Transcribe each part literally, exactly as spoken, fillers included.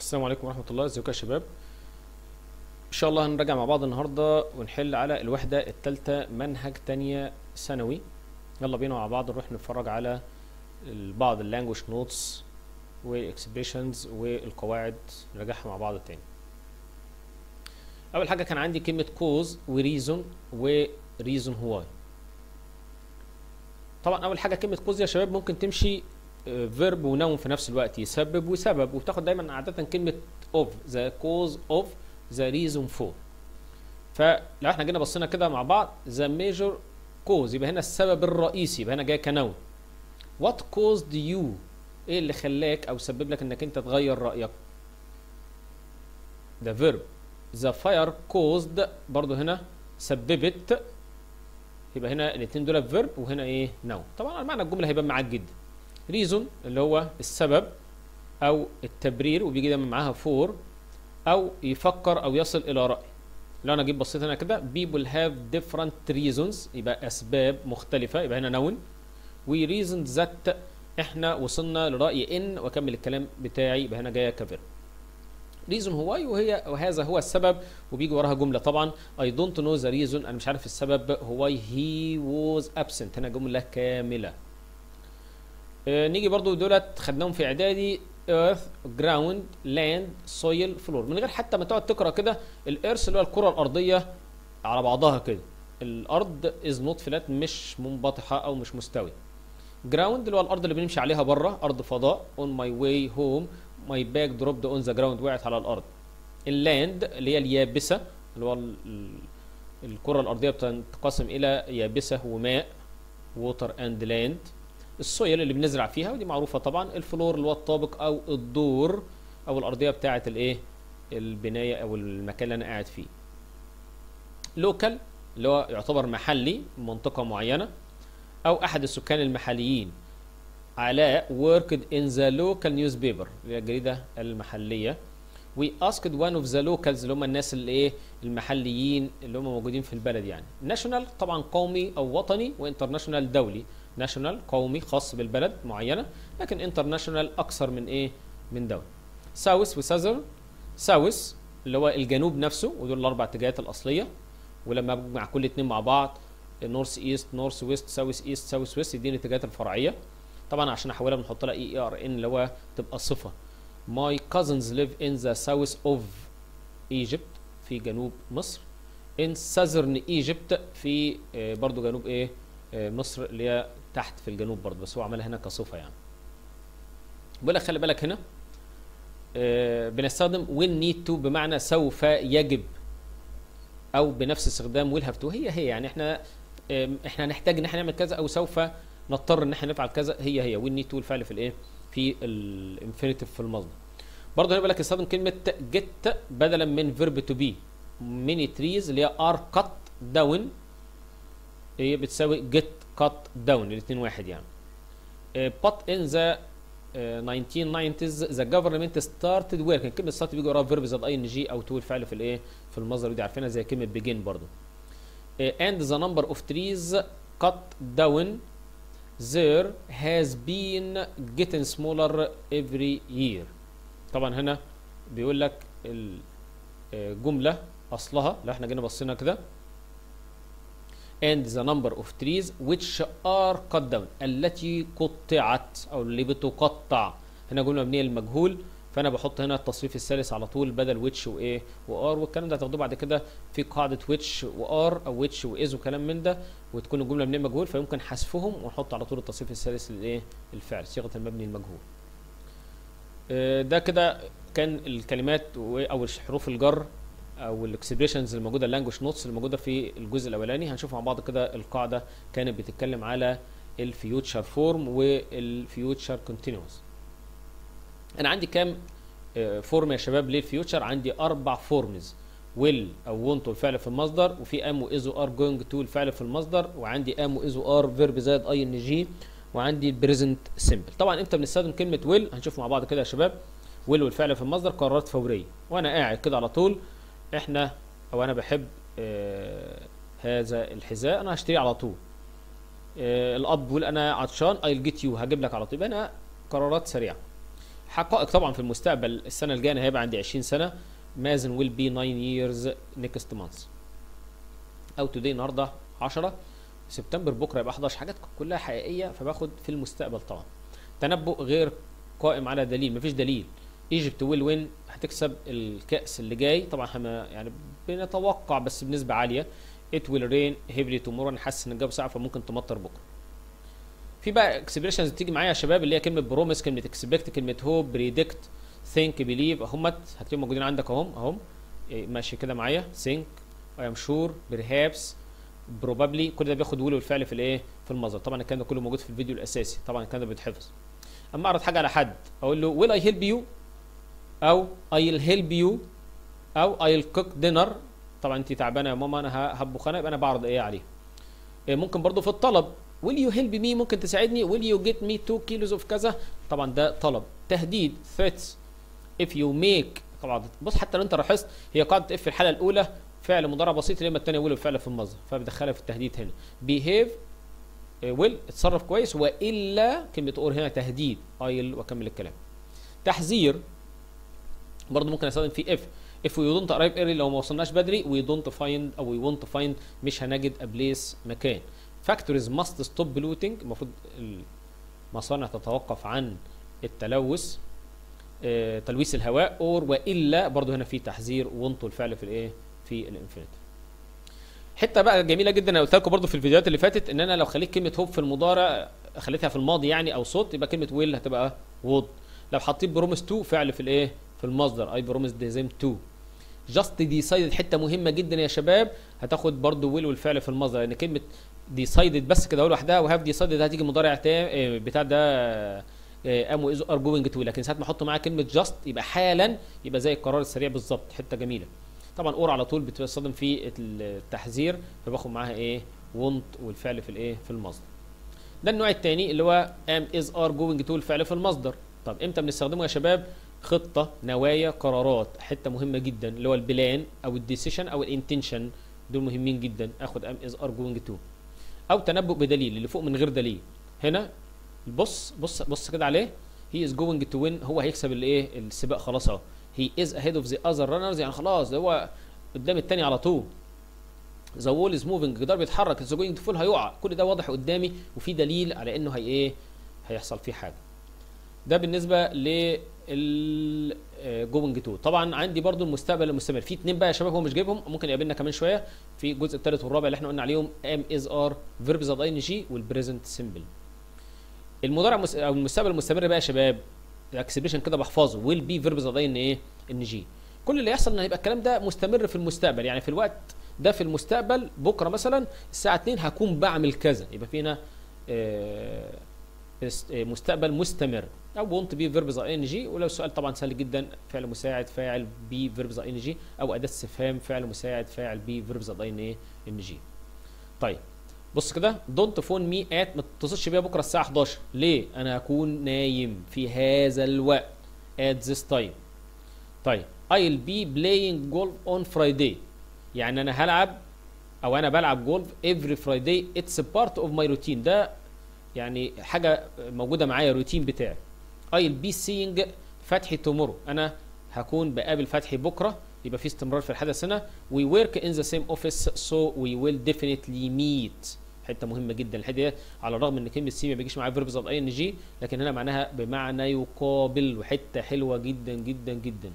السلام عليكم ورحمة الله، ازيكم يا شباب؟ ان شاء الله هنراجع مع بعض النهارده ونحل على الوحدة الثالثة منهج تانية ثانوي. يلا بينا مع بعض نروح نتفرج على بعض اللانجوج نوتس والاكسبريشنز والقواعد، نراجعها مع بعض تاني. اول حاجة كان عندي كلمة كوز وريزون وريزون هواي. طبعا اول حاجة كلمة كوز يا شباب ممكن تمشي فيرب ونون في نفس الوقت، يسبب وسبب، وبتاخد دايما عادة كلمة of the cause of the reason for. فلو احنا جينا بصينا كده مع بعض the major cause يبقى هنا السبب الرئيسي، يبقى هنا جاي كنون. what caused you، ايه اللي خلاك او سبب لك انك انت تغير رأيك؟ ده verb. the fire caused برضو هنا سببت، يبقى هنا الاثنين دول verb وهنا ايه noun. طبعا معنى الجملة هيبان معاك جدا. reason اللي هو السبب او التبرير، وبيجي دايما معاها for او يفكر او يصل الى رأي. لو انا جيت بصيت هنا كده people have different reasons يبقى اسباب مختلفة، يبقى هنا noun. we reasoned that احنا وصلنا لرأي ان، واكمل الكلام بتاعي يبقى هنا جايه كفيرب. reason هواي وهي وهذا هو السبب، وبيجي وراها جملة طبعا I don't know the reason، انا مش عارف السبب هواي he was absent، هنا جملة كاملة. آه نيجي برضو دولت خدناهم في اعدادي earth ground land soil floor، من غير حتى ما تقعد تقرا كده. الارث اللي هو الكره الارضيه على بعضها كده، الارض از نوت فلات مش منبطحه او مش مستوي. جراوند اللي هو الارض اللي بنمشي عليها بره، ارض فضاء. on my way home my bag dropped on the ground، وقعت على الارض. اللاند اللي هي اليابسه، اللي هو الكره الارضيه بتنقسم الى يابسه وماء water and land. السويل اللي بنزرع فيها ودي معروفه طبعا. الفلور اللي هو الطابق او الدور او الارضيه بتاعه الايه البنايه او المكان اللي انا قاعد فيه. لوكال اللي هو يعتبر محلي، منطقه معينه، او احد السكان المحليين. علاء worked in the local newspaper اللي هي الجريده المحليه. we asked one of the locals اللي هم الناس اللي ايه المحليين اللي هم موجودين في البلد يعني. national طبعا قومي او وطني، وانترناشونال دولي. ناشونال قومي خاص بالبلد معينه، لكن انترناشونال اكثر من ايه من دوله. ساوث وساذرن، ساوث اللي هو الجنوب نفسه، ودول الاربع اتجاهات الاصليه، ولما اجمع كل اتنين مع بعض نورث ايست نورث ويست ساوث ايست ساوث ويست يديني الاتجاهات الفرعيه. طبعا عشان احولها بنحط لها اي ار ان اللي هو تبقى صفه. my cousins live in the south of Egypt في جنوب مصر. in southern Egypt في برضو جنوب ايه مصر اللي هي تحت في الجنوب برضه، بس هو عملها هنا كصفه يعني. بقول لك خلي بالك هنا آه بنستخدم will need to بمعنى سوف يجب، او بنفس استخدام will have to، هي هي يعني احنا آه احنا نحتاج ان احنا نعمل كذا او سوف نضطر ان احنا نفعل كذا، هي هي will need to الفعل في الايه في الانفينيتيف في المصدر. برضه هنا بقول لك استخدم كلمه get بدلا من verb to be. many trees اللي هي are cut down هي بتساوي get cut down، الاثنين واحد يعني. uh, but in the uh, nineteen nineties the government started working. كلمة start بيجي وراها verb زائد اي ان جي او تو الفعل في الايه في المصدر، ودي عارفينها زي كلمة begin برضو. uh, and the number of trees cut down there has been getting smaller every year. طبعا هنا بيقول لك الجملة اصلها لو احنا جينا بصينا كده and the number of trees which are cut down التي قطعت او اللي بتقطع. هنا جمله مبنيه للمجهول، فانا بحط هنا التصريف الثالث على طول بدل which وايه وار، والكلام ده هتاخدوه بعد كده في قاعده which وار او which واز وكلام من ده، وتكون الجمله مبنيه للمجهول فيمكن حذفهم ونحط على طول التصريف الثالث للايه الفعل صيغه المبني المجهول. ده كده كان الكلمات او حروف الجر او الاكسبريشنز الموجوده اللانجوج نوتس اللي موجوده في الجزء الاولاني. هنشوف مع بعض كده القاعده كانت بتتكلم على الفيوتشر فورم والفيوتشر كونتينوس. انا عندي كام فورم يا شباب للفيوتشر؟ عندي اربع فورمز. ويل او وونت الفعل في المصدر، وفي ام واز وار جوينج تو الفعل في المصدر، وعندي ام واز وار فيرب زائد اي ان جي، وعندي البريزنت سيمبل. طبعا امتى بنستخدم كلمه ويل؟ هنشوف مع بعض كده يا شباب. ويل والفعل في المصدر قرارات فوريه، وانا قاعد كده على طول احنا او انا بحب آه هذا الحذاء انا هشتريه على طول. آه الاب بيقول انا عطشان I'll get you هجيب لك على طول، يبقى انا قرارات سريعه. حقائق طبعا في المستقبل، السنه الجايه هيبقى عندي عشرين سنه. مازن will be nine years next month. او today النهارده عشرة سبتمبر، بكره يبقى احد عشر. حاجات كلها حقيقيه، فباخد في المستقبل طبعا. تنبؤ غير قائم على دليل، مفيش دليل. ايجيبت ويل وين، هتكسب الكاس اللي جاي طبعا. احنا يعني بنتوقع بس بنسبه عاليه. ات ويل رين هيفلي تومورو، انا حاسس ان الجو ساقع فممكن تمطر بكره. في بقى اكسبريشنز تيجي معايا يا شباب، اللي هي كلمه بروميس، كلمه اكسبكت، كلمه هوب، بريدكت، ثينك، بيليف، اهمت هتلاقيهم موجودين عندك اهم اهم. ماشي كده معايا. ثينك، اي ام شور، برهابس، بروبابلي، كل ده بياخد ويل والفعل في الايه؟ في المصدر. طبعا الكلام ده كله موجود في الفيديو الاساسي، طبعا الكلام ده بيتحفظ. اما اعرض حاجه على حد اقول له ويل اي هيلب يو، او ايل هيلب يو، او ايل كوك دينر. طبعا انت تعبانه يا ماما انا هطبخ انا، يبقى انا بعرض ايه عليه. ممكن برضو في الطلب will you help me، ممكن تساعدني. will you get me two kilos of كذا، طبعا ده طلب. تهديد threats if you make، طبعا بص حتى لو انت لاحظت هي قاعده اف في الحاله الاولى فعل مضارع بسيط، لما الثانيه will وفعل في المصدر، فبدخلها في التهديد هنا. behave will، اتصرف كويس، والا كلمه اور هنا تهديد. I'll واكمل الكلام. تحذير برضو ممكن استخدم فيه if if we don't arrive early، لو ما وصلناش بدري. we don't find او we won't find، مش هنجد a place مكان. factories must stop polluting، المفروض المصانع تتوقف عن التلوث، اه تلويث الهواء. اور والا برضو هنا في تحذير، وانتوا الفعل في الايه؟ في الانفينيتيف. حته بقى جميله جدا انا قلت لكم برضو في الفيديوهات اللي فاتت، ان انا لو خليت كلمه هوب في المضارع خليتها في الماضي يعني او صوت، يبقى كلمه ويل هتبقى وود. لو حطيت بروميس تو فعل في الايه؟ في المصدر. اي بروميس ديزيم تو. جاست ديسايدد حته مهمه جدا يا شباب، هتاخد برضو ويل والفعل في المصدر، لان يعني كلمه ديسايدد بس كده لوحدها وهاف ديسايدد هتيجي مضارع تام بتاع ده ام واز ار جوينج تو، لكن ساعه ما احط معاها كلمه جاست يبقى حالا، يبقى زي القرار السريع بالظبط. حته جميله. طبعا اور على طول بتستخدم في التحذير، فباخد معاها ايه؟ وونت والفعل في الايه؟ في المصدر. ده النوع الثاني اللي هو ام از ار جوينج تو الفعل في المصدر. طب امتى بنستخدمه يا شباب؟ خطه، نوايا، قرارات. حته مهمه جدا اللي هو البلان او الديسيشن او الانتنشن، دول مهمين جدا. اخد ام از ار جوينج تو. او تنبؤ بدليل اللي فوق من غير دليل. هنا بص بص بص كده عليه، هي از جوينج تو وين، هو هيكسب الايه؟ السباق خلاص اهو. هي از اهيد اوف ذا اذر رانرز، يعني خلاص ده هو قدام الثاني على طول. ذا وول از موفينج، الجدار بيتحرك. ذا جوينج تو فول، هيقع. كل ده واضح قدامي وفي دليل على انه هي ايه؟ هيحصل فيه حاجه. ده بالنسبه ل الجوينج تو. طبعا عندي برضو المستقبل المستمر، في اثنين بقى يا شباب هو مش جايبهم، ممكن يقابلنا كمان شويه في الجزء الثالث والرابع اللي احنا قلنا عليهم، ام از ار، فيرب زائد اي ان جي، والبريزنت سيمبل. المضارع مس... او المستقبل المستمر بقى يا شباب، الاكسبريشن كده بحفظه، ويل بي فيرب زائد اي ان ايه؟ ان جي. كل اللي يحصل ان هيبقى الكلام ده مستمر في المستقبل، يعني في الوقت ده في المستقبل بكره مثلا الساعه اتنين هكون بعمل كذا، يبقى فينا آه مستقبل مستمر. او وونت بي فيرب زائد ان جي. ولو السؤال طبعا سهل جدا، فعل مساعد فاعل بي فيرب زائد ان جي، او اداه استفهام فعل مساعد فاعل بي فيرب زائد ان ايه؟ ان جي. طيب بص كده، دونت فون مي ات، ما تتصلش بيا بكره الساعه حداشر. ليه؟ انا هكون نايم في هذا الوقت. at this time. طيب I'll be playing golf on Friday، يعني انا هلعب او انا بلعب جولف every Friday. it's a part of my routine، ده يعني حاجه موجوده معايا، روتين بتاعي. I'll be seeing فتحي tomorrow، انا هكون بقابل فتحي بكره، يبقى في استمرار في الحدث هنا. we work in the same office so we will definitely meet. حته مهمه جدا الحته دي، على الرغم ان كلمه سي ما بيجيش معاها فيرب زائد اي ان جي، لكن هنا معناها بمعنى يقابل، وحته حلوه جدا جدا جدا.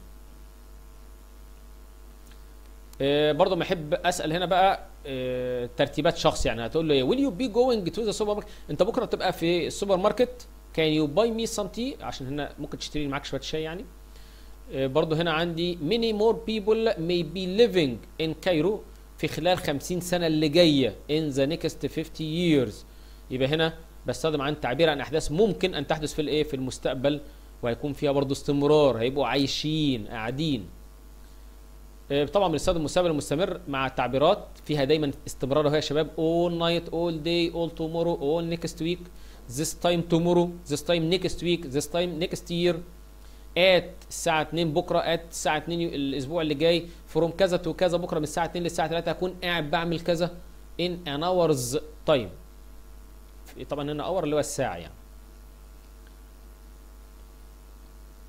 آه برضه ما احب اسال هنا بقى آه ترتيبات شخص، يعني هتقول له ايه؟ will you be going to the supermarket، انت بكره تبقى في السوبر ماركت. can you buy me some tea، عشان هنا ممكن تشتري معاك شويه شاي يعني. آه برضه هنا عندي many more people may be living in Cairo في خلال خمسين سنه اللي جايه in the next fifty years. يبقى هنا بستخدم عن تعبير عن احداث ممكن ان تحدث في الايه؟ في المستقبل، وهيكون فيها برضه استمرار، هيبقوا عايشين قاعدين. طبعا بنستخدم المستقبل المستمر مع تعبيرات فيها دايما استمرار اهو يا شباب. all night all day all tomorrow all next week this time tomorrow this time next week this time next year at الساعه اتنين بكره at الساعه اتنين الاسبوع اللي جاي from كذا تو كذا بكره من الساعه اتنين للساعه تلاتة هكون قاعد بعمل كذا in an hour's time. طبعا هنا اور اللي هو الساعه يعني.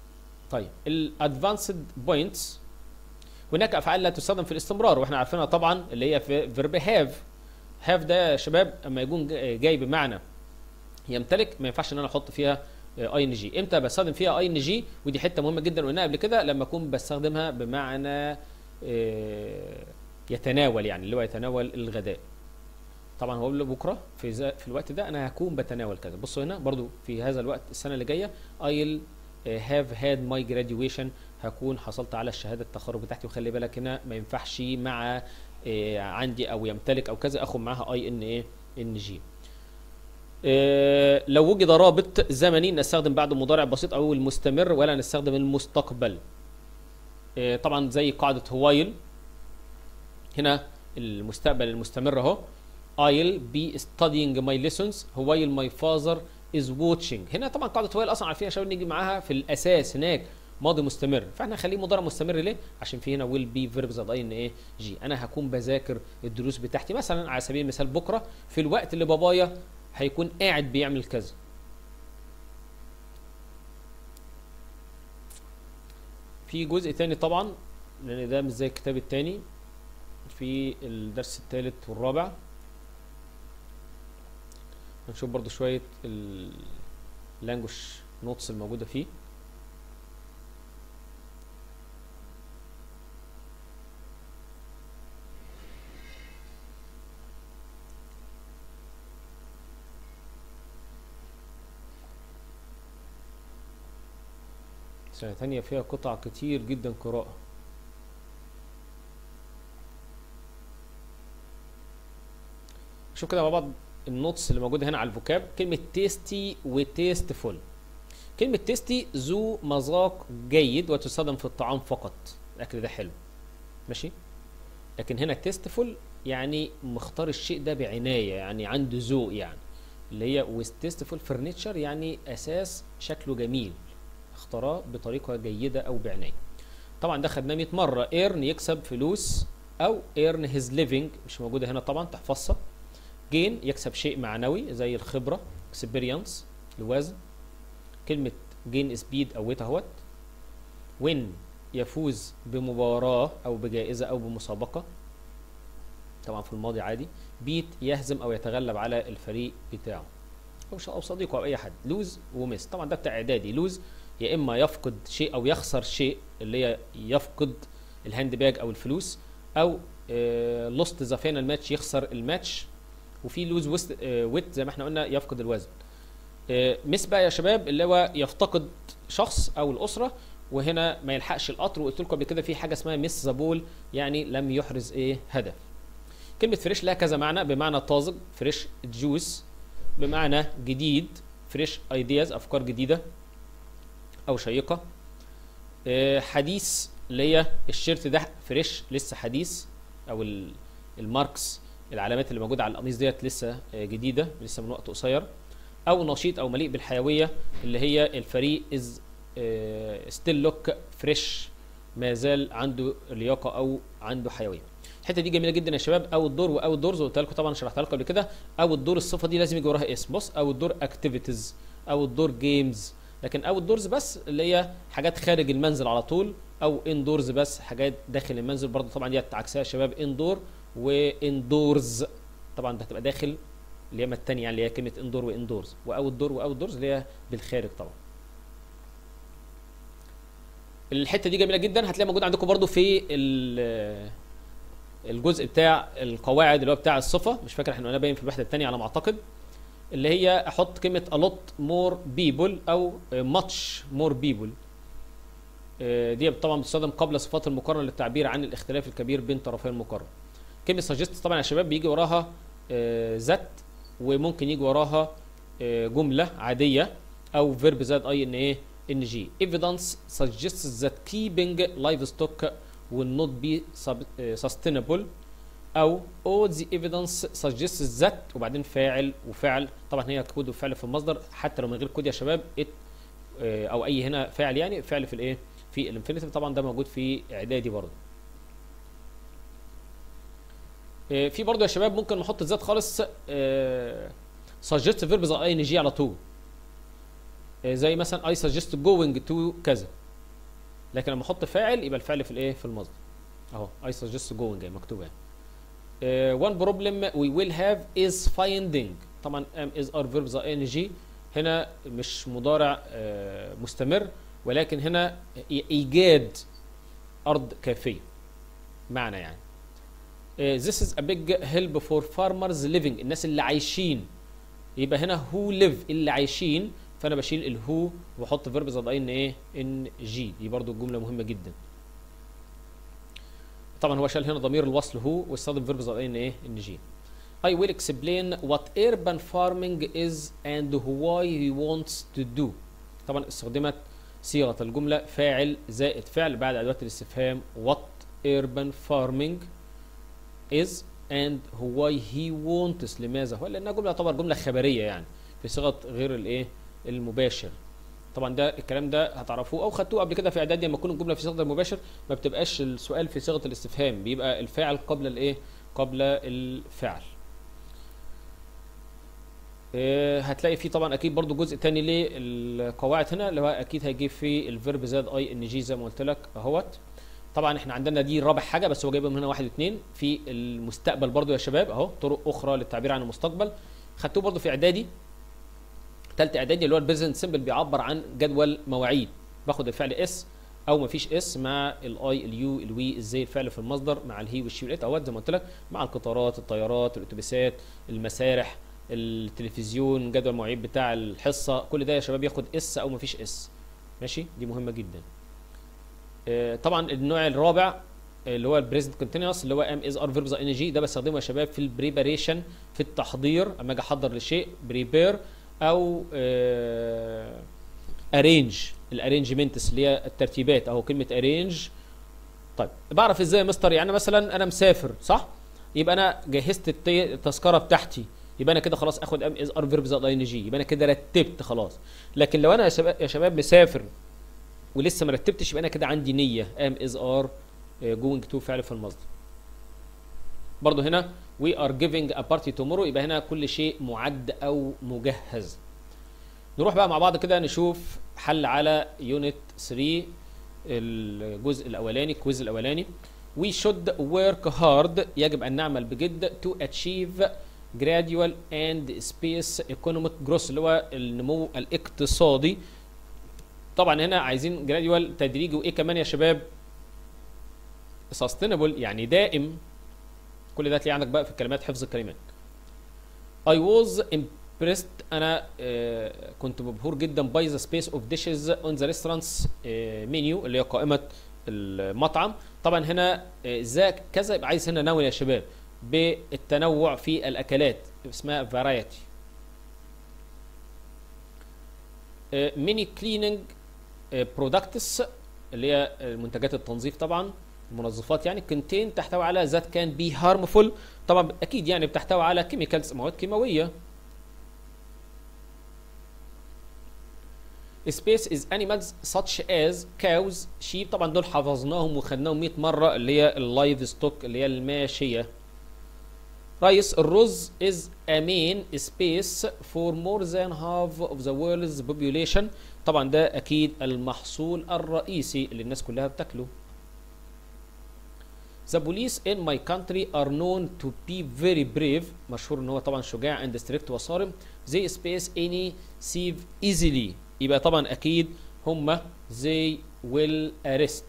طيب الادفانسد بوينتس، هناك افعال لا تستخدم في الاستمرار واحنا عارفينها طبعا، اللي هي في فيرب هاف. هاف ده يا شباب اما يكون جاي بمعنى يمتلك ما ينفعش ان انا احط فيها اي ان جي. امتى بستخدم فيها اي ان جي؟ ودي حته مهمه جدا قلناها قبل كده، لما اكون بستخدمها بمعنى يتناول، يعني اللي هو يتناول الغداء. طبعا هو بيقول بكره في في الوقت ده انا هكون بتناول كذا. بصوا هنا برضو في هذا الوقت السنه اللي جايه I'll have had my graduation، هكون حصلت على الشهاده التخرج بتاعتي. وخلي بالك هنا ما ينفعش مع عندي او يمتلك او كذا اخد معاها اي ان ايه ان جي. لو وجد رابط زمني نستخدم بعده مضارع بسيط او المستمر، ولا نستخدم المستقبل. طبعا زي قاعده هوايل، هنا المستقبل المستمر اهو I'll be studying my lessons while my father is watching. هنا طبعا قاعده هوايل اصلا عارفين يا شباب نيجي معاها في الاساس هناك ماضي مستمر، فاحنا هنخليه مضارع مستمر. ليه؟ عشان في هنا will be verb زائد اي ان ايه جي. انا هكون بذاكر الدروس بتاعتي مثلا على سبيل المثال بكره في الوقت اللي بابايا هيكون قاعد بيعمل كذا. في جزء تاني طبعا لان ده مش زي الكتاب التاني في الدرس الثالث والرابع، هنشوف برضو شويه اللانجوج نوتس الموجوده فيه. سنة تانية فيها قطع كتير جدا قراءة. شوف كده مع بعض النوتس اللي موجودة هنا على الفوكاب. كلمة تيستي وتيستفول. كلمة تيستي ذو مذاق جيد وتستخدم في الطعام فقط، الأكل ده حلو ماشي. لكن هنا تيستفول يعني مختار الشيء ده بعناية، يعني عنده ذوق، يعني اللي هي وتيستفول فرنيتشر يعني أساس شكله جميل، اختاراه بطريقه جيده او بعنايه. طبعا ده خدناه مية مره. ايرن يكسب فلوس او ايرن هيز ليفنج مش موجوده هنا طبعا تحفظها. جين يكسب شيء معنوي زي الخبره اكسبيرينس الوزن. كلمه جين سبيد او ويت اهوت. وين يفوز بمباراه او بجائزه او بمسابقه طبعا في الماضي عادي. بيت يهزم او يتغلب على الفريق بتاعه او صديقه او اي حد. لوز ومس طبعا ده بتاع اعدادي. لوز يا اما يفقد شيء او يخسر شيء، اللي هي يفقد الهاند باج او الفلوس، او لوست ذا فاينل ماتش يخسر الماتش. وفي لوز ويت زي ما احنا قلنا يفقد الوزن. مس بقى يا شباب اللي هو يفتقد شخص او الاسره وهنا ما يلحقش القطر. وقلت لكم قبل كده في حاجه اسمها مس ذا بول يعني لم يحرز ايه هدف. كلمه فريش لها كذا معنى، بمعنى طازج فريش جوس، بمعنى جديد فريش ايدياز افكار جديده او شيقه. أه حديث اللي هي الشيرت ده فريش لسه حديث، او الماركس العلامات اللي موجوده على القميص ديت لسه جديده لسه من وقت قصير. او نشيط او مليء بالحيويه اللي هي الفريق از ستيل لوك فريش ما زال عنده لياقه او عنده حيويه. الحته دي جميله جدا يا شباب. او الدور واو الدورز قلت لكم طبعا شرحتها لكم قبل كده. او الدور الصفه دي لازم يجي وراها اسم. بص او الدور اكتيفيتيز او الدور جيمز، لكن او الدورز بس اللي هي حاجات خارج المنزل على طول، او اندورز بس حاجات داخل المنزل برضه. طبعا دي عكسها يا شباب اندور واندورز، طبعا ده هتبقى داخل اللي هي ما الثانيه يعني اللي هي كلمه اندور واندورز. واو الدور واو الدورز اللي هي بالخارج طبعا. الحته دي جميله جدا هتلاقيها موجوده عندكم برضه في الجزء بتاع القواعد اللي هو بتاع الصفه، مش فاكر احنا قلنا باين في الوحده الثانيه على ما اعتقد، اللي هي احط كلمه a lot more people او much more people. دي طبعا بتستخدم قبل صفات المقارنه للتعبير عن الاختلاف الكبير بين طرفي المقارنه. كلمه suggest طبعا يا شباب بيجي وراها ذات وممكن يجي وراها جمله عاديه او فيرب زائد اي ان ايه ان جي. evidence suggests that keeping livestock will not be sustainable، او all the evidence suggests that وبعدين فاعل وفعل. طبعا هي كود وفعل في المصدر حتى لو من غير كود يا شباب it او اي هنا فاعل يعني فعل في الايه في الانفينيتيف. طبعا ده موجود في اعدادي برضه. في برضه يا شباب ممكن نحط الذات خالص suggest verb زي اي ان جي على طول، زي مثلا I suggest going to كذا. لكن لما احط فاعل يبقى الفعل في الايه في المصدر اهو. I suggest going مكتوبه يعني. uh, one problem we will have is finding. طبعا am is are verbs are ing هنا مش مضارع uh, مستمر، ولكن هنا ايجاد ارض كافيه معنى يعني. uh, this is a big help for farmers living. الناس اللي عايشين، يبقى هنا who live اللي عايشين، فانا بشيل الهو واحط فيرب زائد ان ايه ان جي. دي برضو الجمله مهمه جدا. طبعا هو شال هنا ضمير الوصل هو واستخدم فيرب زائد ان ايه ان جي. I will explain what urban farming is and why he wants to do. طبعا استخدمت صيغه الجمله فاعل زائد فعل بعد ادوات الاستفهام what urban farming is and why he wants. لماذا هو؟ لانها جمله تعتبر جمله خبريه يعني في صيغه غير الايه المباشر. طبعا ده الكلام ده هتعرفوه او خدتوه قبل كده في اعدادي. لما تكون الجمله في صيغه المباشر ما بتبقاش السؤال في صيغه الاستفهام، بيبقى الفاعل قبل الايه قبل الفعل. إيه هتلاقي فيه طبعا اكيد برضو جزء تاني للقواعد هنا اللي هو اكيد هيجيب فيه الفيرب زائد اي ان جي زي ما قلت لك اهوت. طبعا احنا عندنا دي رابع حاجه بس هو جايبهم هنا واحد واثنين. في المستقبل برضو يا شباب اهو طرق اخرى للتعبير عن المستقبل، خدتوه برضو في اعدادي ثالثه اعدادي اللي هو البريزنت سمبل، بيعبر عن جدول مواعيد. باخد الفعل اس او مفيش اس مع الاي اليو الوي ازاي الفعل في المصدر مع الهي والشي والات اهوت زي ما قلت لك، مع القطارات الطيارات الاتوبيسات المسارح التلفزيون جدول المواعيد بتاع الحصه، كل ده يا شباب ياخد اس او مفيش اس. ماشي دي مهمه جدا. آه طبعا النوع الرابع اللي هو البريزنت كونتينوس اللي هو ام از ار فيربز ان جي، ده بستخدمه يا شباب في البريباريشن في التحضير. اما اجي احضر لشيء بريبير او ارينج الارينجمنتس اللي هي الترتيبات اهو كلمه ارينج. طيب بعرف ازاي يا مستر؟ يعني مثلا انا مسافر صح، يبقى انا جهزت التذكره بتاعتي، يبقى انا كده خلاص اخد ام از ار فيربز ان جي، يبقى انا كده رتبت خلاص. لكن لو انا يا شباب يا شباب مسافر ولسه ما رتبتش يبقى انا كده عندي نيه ام از ار جوينج تو فعل في المصدر. برضو هنا we are giving a party tomorrow، يبقى هنا كل شيء معد او مجهز. نروح بقى مع بعض كده نشوف حل على يونت ثلاثة الجزء الاولاني الكويز الاولاني. we should work hard يجب ان نعمل بجد to achieve gradual and space economic growth اللي هو النمو الاقتصادي. طبعا هنا عايزين gradual تدريجي، وايه كمان يا شباب sustainable يعني دائم. كل ده هتلاقيه عندك بقى في الكلمات حفظ الكلمات. I was impressed انا آه كنت مبهور جدا by the space of dishes on the restaurants آه menu اللي هي قائمة المطعم. طبعا هنا ازاي آه كذا يبقى عايز هنا نوع يا شباب بالتنوع في الاكلات اسمها variety. آه many cleaning آه products اللي هي منتجات التنظيف طبعا المنظفات يعني contain تحتوي على that can be harmful. طبعا اكيد يعني بتحتوي على chemicals مواد كيماويه. space is animals such as cows sheep، طبعا دول حفظناهم وخدناهم مئة مره اللي هي اللايف ستوك اللي هي الماشيه. رئيس الرز is a main space for more than half of the world's population، طبعا ده اكيد المحصول الرئيسي اللي الناس كلها بتاكله. The police in my country are known to be very brave، مشهور ان هو طبعا شجاع and strict وصارم. They space any thief easily، يبقى طبعا اكيد هم they will arrest.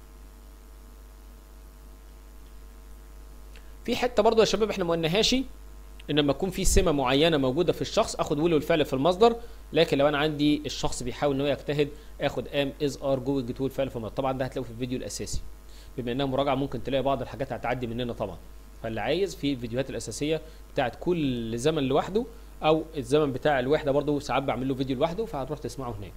في حته برضو يا شباب احنا ما قلناهاش، ان لما يكون في سمه معينه موجوده في الشخص اخد will والفعل في المصدر، لكن لو انا عندي الشخص بيحاول ان هو يجتهد اخد am is are going to الفعل في المصدر. طبعا ده هتلاقوه في الفيديو الاساسي، بما انها مراجعه ممكن تلاقي بعض الحاجات هتعدي مننا طبعا. فاللي عايز في الفيديوهات الاساسيه بتاعت كل زمن لوحده او الزمن بتاع الوحده برضو ساعات بعمل له فيديو لوحده فهتروح تسمعه هناك.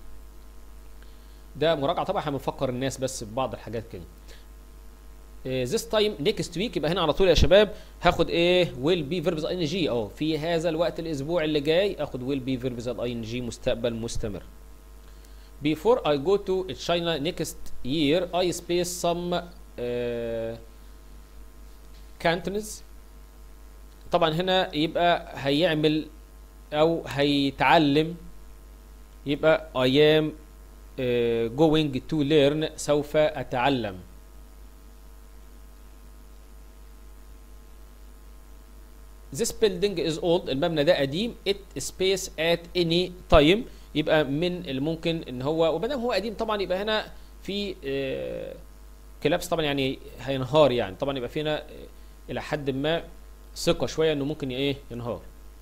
ده مراجعه طبعا احنا بنفكر الناس بس ببعض الحاجات كده. this time next week يبقى هنا على طول يا شباب هاخد ايه will be verbs ing اه في هذا الوقت الاسبوع اللي جاي اخد will be verbs ing مستقبل مستمر. Before I go to China next year I space some uh, countries. طبعا هنا يبقى هيعمل او هيتعلم، يبقى I am uh, going to learn سوف أتعلم. This building is old. المبنى ده قديم. It space at any time. يبقى من الممكن ان هو، وما دام هو قديم طبعا يبقى هنا في uh, كلابس طبعا، يعني هينهار يعني، طبعا يبقى فينا uh, الى حد ما ثقة شوية انه ممكن ايه ينهار.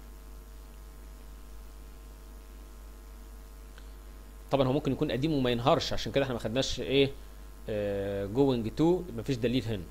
طبعا هو ممكن يكون قديم وما ينهارش، عشان كده احنا ما خدناش ايه جوينج تو، مفيش دليل هنا.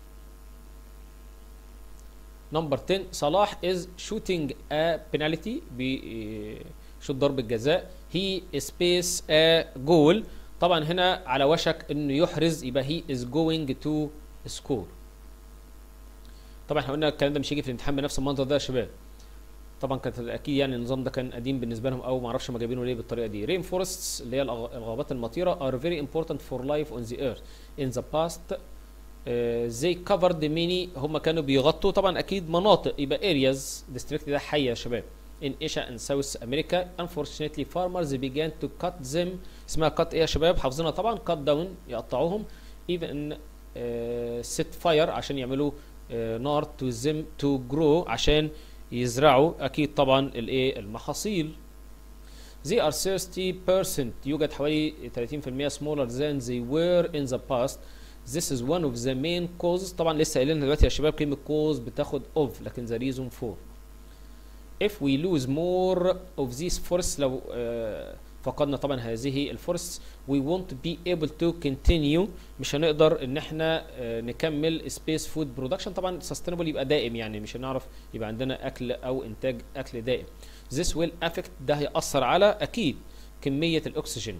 نمبر عشرة، صلاح از شوتينج ا بينالتي، بيشوط ضربة جزاء. هي سبيس ا جول، طبعا هنا على وشك انه يحرز، يبقى هي از جوينج تو سكور. طبعا احنا قلنا الكلام ده مش هيجي في الامتحان بنفس المنظر ده يا شباب، طبعا كانت اكيد يعني النظام ده كان قديم بالنسبه لهم، او ما اعرفش هم جايبينه ليه بالطريقه دي. رين فورستس اللي هي الغابات المطيره are very important for life on the earth in the past. uh, they covered many، هم كانوا بيغطوا طبعا اكيد مناطق، يبقى areas. district ده حي يا شباب. in Asia and South America unfortunately farmers began to cut them. اسمها cut ايه يا شباب؟ حافظينها طبعا. cut down يقطعوهم. even uh, set fire عشان يعملوا uh, نار. to them to grow عشان يزرعوا اكيد طبعا الايه المحاصيل. they are thirty percent، يوجد حوالي ثلاثين بالمئة smaller than they were in the past. this is one of the main causes، طبعا لسه قايلين دلوقتي يا شباب كلمه cause بتاخد of، لكن the reason for. if we lose more of these forests، لو آه فقدنا طبعا هذه الفرص we won't be able to continue، مش هنقدر ان احنا آه نكمل space food production. طبعا sustainable يبقى دائم، يعني مش هنعرف يبقى عندنا اكل او انتاج اكل دائم. this will affect، ده هيأثر على اكيد كمية الاكسجين.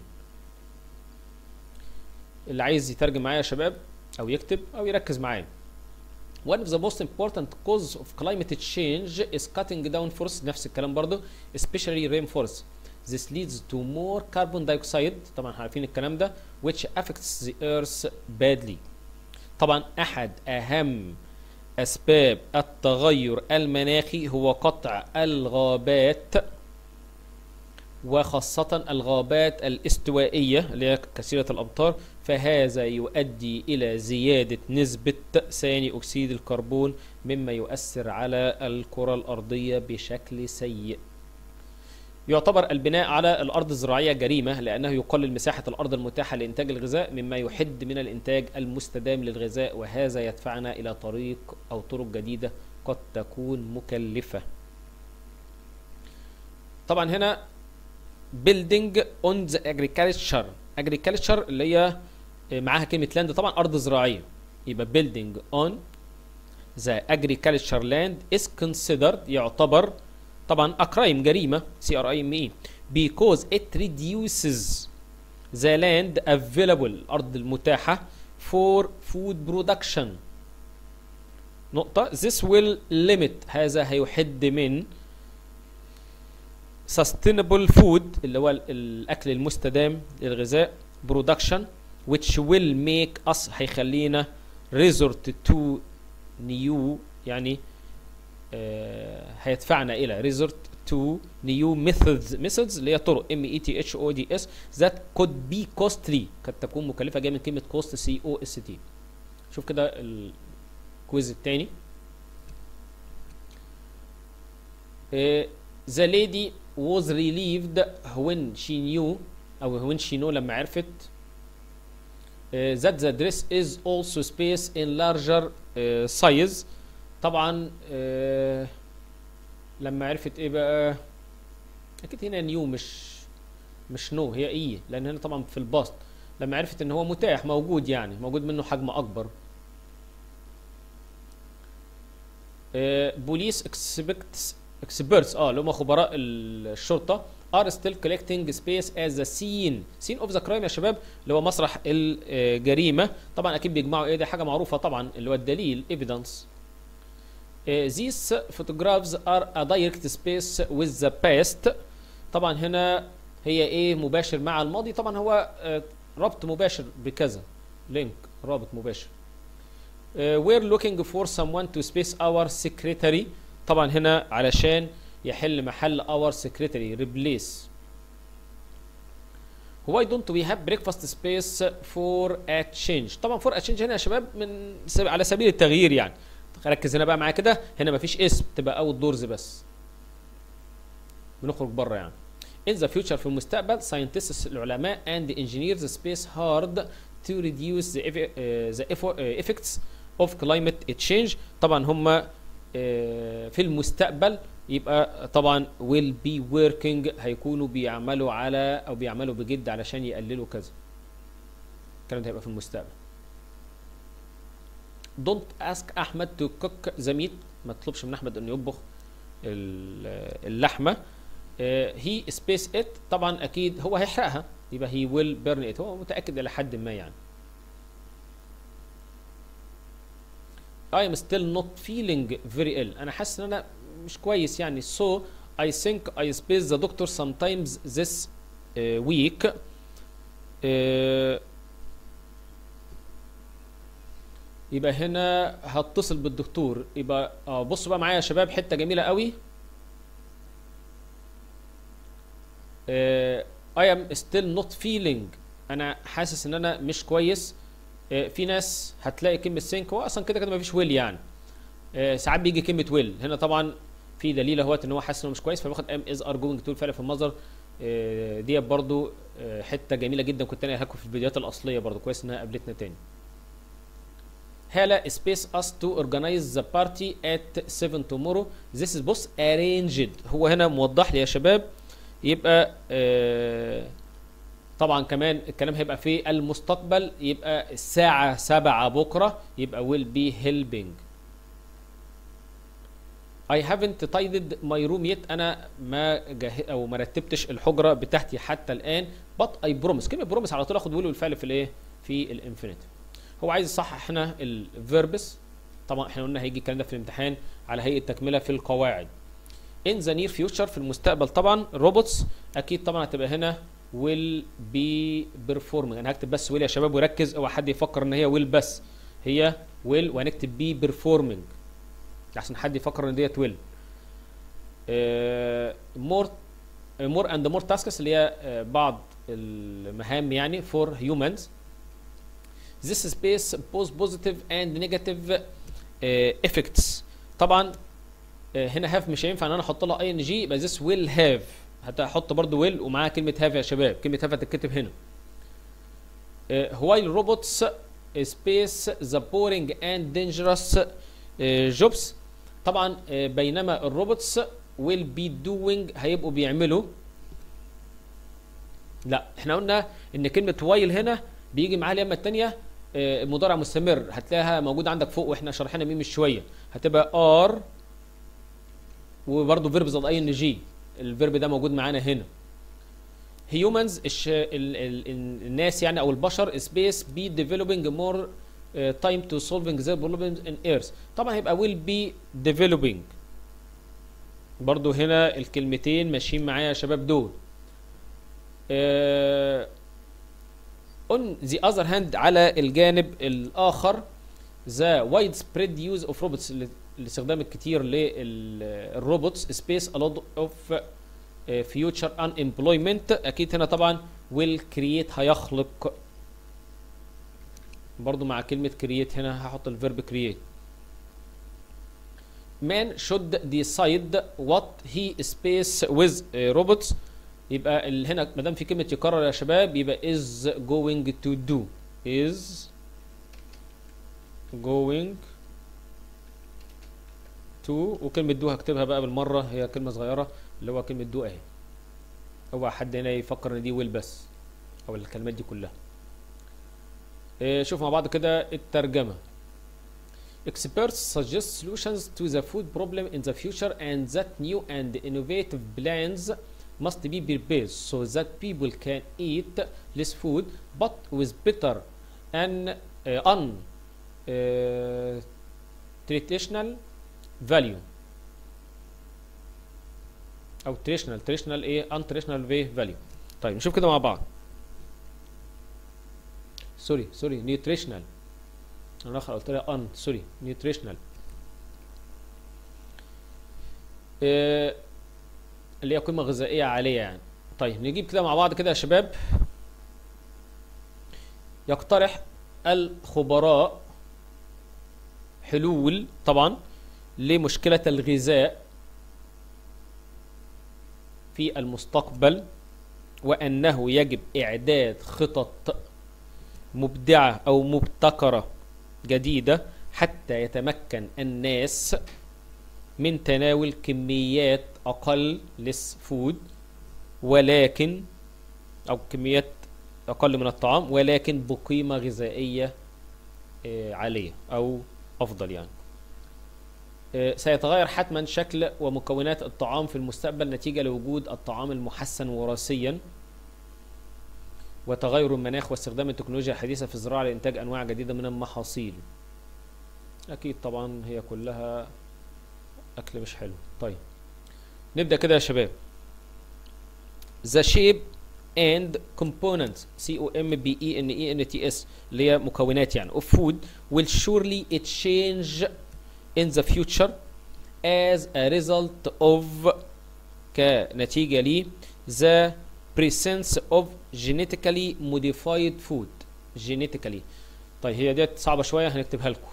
اللي عايز يترجم معايا يا شباب او يكتب او يركز معايا. one of the most important causes of climate change is cutting down forests، نفس الكلام برضه especially rainforests. this leads to more carbon dioxide، طبعا عارفين الكلام ده، which affects the earth badly. طبعا احد اهم اسباب التغير المناخي هو قطع الغابات، وخاصة الغابات الاستوائية اللي هي كثيرة الامطار، فهذا يؤدي الى زيادة نسبة ثاني اكسيد الكربون، مما يؤثر على الكرة الارضية بشكل سيء. يعتبر البناء على الأرض الزراعية جريمة، لأنه يقلل مساحة الأرض المتاحة لإنتاج الغذاء، مما يحد من الإنتاج المستدام للغذاء، وهذا يدفعنا إلى طريق أو طرق جديدة قد تكون مكلفة. طبعا هنا building on the agriculture، agriculture اللي هي معاها كلمة land، طبعا أرض زراعية، يبقى building on the agriculture land is considered، يعتبر طبعا a crime، جريمة C R I M E because it reduces the land available، الأرض المتاحة for food production. نقطة. this will limit، هذا هيحد من sustainable food اللي هو الأكل المستدام للغذاء production which will make us، هيخلينا resort to new، يعني آه هيدفعنا الى resort to new methods methods اللي هي طرق M E T H O D S that could be costly، قد تكون مكلفة، جاية من كلمة cost C O S T. شوف كده الكويز الثاني. آه the lady was relieved when she knew، او when she know لما عرفت آه that the dress is also space in larger آه size. طبعا آه لما عرفت ايه بقى، اكيد هنا نيو مش مش نو، هي ايه، لان هنا طبعا في الباست لما عرفت ان هو متاح موجود، يعني موجود منه حجم اكبر. آه بوليس اكسبكتس اكسبيرتس اه اللي هم خبراء الشرطه are still collecting space as the scene scene of the crime يا شباب، اللي هو مسرح الجريمه. طبعا اكيد بيجمعوا ايه، ده حاجه معروفه طبعا، اللي هو الدليل evidence. Uh, these photographs are a direct space with the past. طبعا هنا هي ايه، مباشر مع الماضي، طبعا هو uh, ربط مباشر بكذا، لينك رابط مباشر. uh, we're looking for someone to space our secretary، طبعا هنا علشان يحل محل our secretary replace. why don't we have breakfast space for a change. طبعا for a change هنا يا شباب من سب... على سبيل التغيير يعني. ركز هنا بقى معايا كده، هنا مفيش اسم، تبقى اوت دورز بس، بنخرج بره يعني. in the future في المستقبل scientists العلماء and engineers space hard to reduce the, uh, the effects of climate change. طبعا هم uh, في المستقبل يبقى طبعا will be working هيكونوا بيعملوا على او بيعملوا بجد علشان يقللوا كذا. الكلام ده هيبقى في المستقبل. don't ask احمد to cook the meat. ما تطلبش من احمد انه يطبخ اللحمه. هي سبيس ات طبعا اكيد هو هيحرقها، يبقى هي ويل بيرن ات، هو متاكد الى حد ما يعني. I am still not feeling very ill. انا حاسس ان انا مش كويس يعني. so I think I space the doctor sometimes this uh, week. uh, يبقى هنا هتصل بالدكتور. يبقى اه بصوا بقى معايا يا شباب حته جميله قوي. Uh, I am still not feeling. انا حاسس ان انا مش كويس. uh, في ناس هتلاقي كلمه سينك، هو اصلا كده كده مفيش ويل يعني. uh, ساعات بيجي كلمه ويل هنا، طبعا في دليل اهوت ان هو حاسس انه مش كويس فباخد ام از ار جوينج تو الفعل في المصدر. uh, ديت برضو uh, حته جميله جدا كنت انا هاكل في الفيديوهات الاصليه برضو، كويس انها قابلتنا تاني. هالة space us to organize the party at seven tomorrow. This is بص arranged، هو هنا موضح لي يا شباب. يبقى آه طبعا كمان الكلام هيبقى في المستقبل، يبقى الساعة سبعة بكرة، يبقى will be helping. I haven't tidied my room yet. أنا ما جه أو ما رتبتش الحجرة بتاعتي حتى الآن. but I promise. كلمة promise على طول آخد will والفعل في الإيه؟ في الانفينيتيف. هو عايز يصحح هنا الفيربس. طبعا احنا قلنا هيجي الكلام ده في الامتحان على هيئة تكملة في القواعد. in the near future في المستقبل طبعا روبوتس اكيد طبعا هتبقى هنا will be performing. انا هكتب بس will يا شباب وركز، اوعى حد يفكر ان هي will بس، هي will وهنكتب be performing عشان حد يفكر ان ديت will. uh, more uh, more and more tasks اللي هي uh, بعض المهام يعني for humans. this space both positive and negative uh, effects. طبعا هنا هاف مش هينفع ان انا احط لها اي ان جي، يبقى this will have هتحط برضو will ومعاها كلمه هاف يا شباب. كلمه هاف هتتكتب هنا. while robots space the boring and dangerous jobs. طبعا بينما الروبوتس will be doing هيبقوا بيعملوا. لا احنا قلنا ان كلمه while هنا بيجي معاها اليمه الثانيه مضارع مستمر، هتلاقيها موجوده عندك فوق واحنا شارحينها مين من شويه، هتبقى ار وبرضه فيرب زائد اي ان جي. الفيرب ده موجود معانا هنا. هيومنز الش... ال... ال... الناس يعني او البشر سبيس بي ديفلوبينج مور تايم تو سولفينج ذير بروبلمز ان ايرث. طبعا هيبقى ويل بي ديفلوبينج. برضه هنا الكلمتين ماشيين معايا يا شباب دول. uh, on the other hand على الجانب الاخر the widespread use of robots، الاستخدام الكتير للروبوتس space a lot of future unemployment. اكيد هنا طبعا will create هيخلق، برضو مع كلمة create هنا هحط الفيرب create. man should decide what he space with robots. يبقى هنا ما دام في كلمة يكرر يا شباب يبقى is going to do is going to، وكلمة دو هكتبها بقى بالمرة، هي كلمة صغيرة اللي هو كلمة دو اهي. اوعى حد هنا يفكر ان دي ويل بس او الكلمات دي كلها. إيه شوف مع بعض كده الترجمة. Experts suggest solutions to the food problem in the future and that new and innovative plans must be prepared so that people can eat less food but with better and uh, un uh, traditional value او traditional traditional ايه un traditional value. طيب نشوف كده مع بعض. سوري سوري nutritional، انا قلت لها ان سوري nutritional. إيه اللي هي قيمه غذائيه عاليه يعني. طيب نجيب كده مع بعض كده يا شباب يقترح الخبراء حلول طبعا لمشكلة الغذاء في المستقبل، وأنه يجب إعداد خطط مبدعة أو مبتكرة جديدة حتى يتمكن الناس من تناول كميات أقل less food، ولكن أو كميات أقل من الطعام ولكن بقيمة غذائية عالية أو أفضل يعني. سيتغير حتما شكل ومكونات الطعام في المستقبل نتيجة لوجود الطعام المحسن وراثيا، وتغير المناخ واستخدام التكنولوجيا الحديثة في الزراعة لإنتاج أنواع جديدة من المحاصيل. أكيد طبعا هي كلها أكل مش حلو. طيب نبدأ كده يا شباب. The shape and components C O M B E N E N T S اللي هي مكونات يعني of food will surely change in the future as a result of كنتيجة لي the presence of genetically modified food genetically. طيب هي ديت صعبة شوية هنكتبها لكم.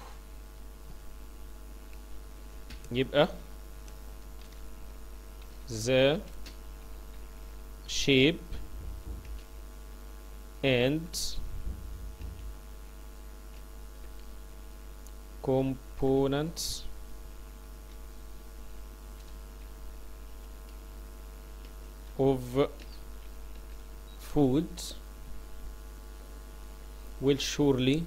يبقى the shape and components of food will surely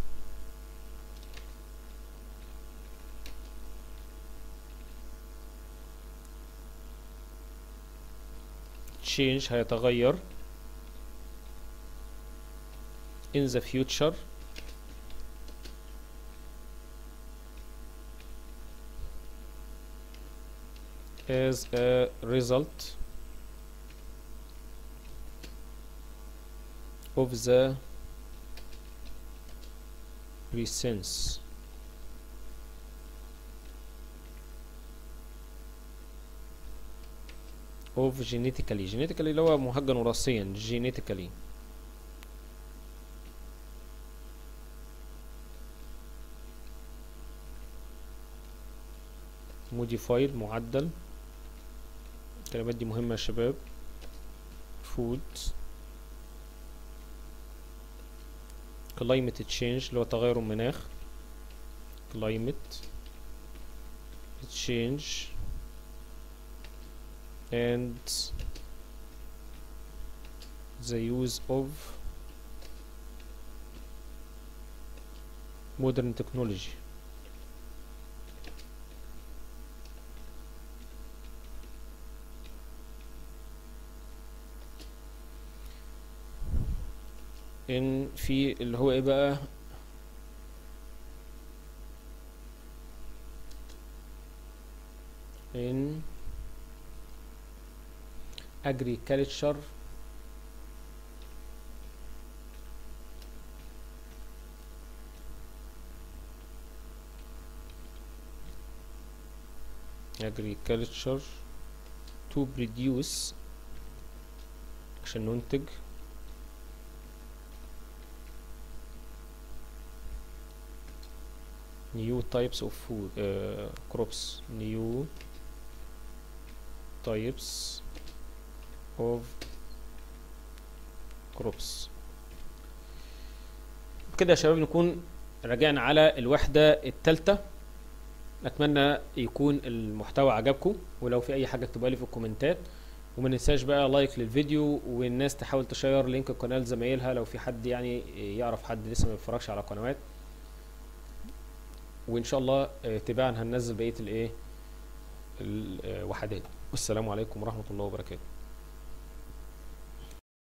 change هيتغير in the future as a result of the presence of genetically genetically اللي هو مهجن وراثيا genetically modified معدل. الكلمات دي مهمة يا شباب. food climate change اللي هو تغير المناخ climate change and the use of modern technology. ان في اللي هو ايه بقى in agriculture agriculture to produce عشان ننتج new types of food uh, crops new types of crops. كده يا شباب نكون راجعنا على الوحدة الثالثة. اتمنى يكون المحتوى عجبكم، ولو في اي حاجة اكتبوها لي في الكومنتات، وما ننساش بقى لايك للفيديو، والناس تحاول تشير لينك القناة لزمايلها لو في حد يعني يعرف حد لسه ما بيتفرجش على قنوات. وان شاء الله تباعا هننزل بقية الايه الوحدات. والسلام عليكم ورحمة الله وبركاته.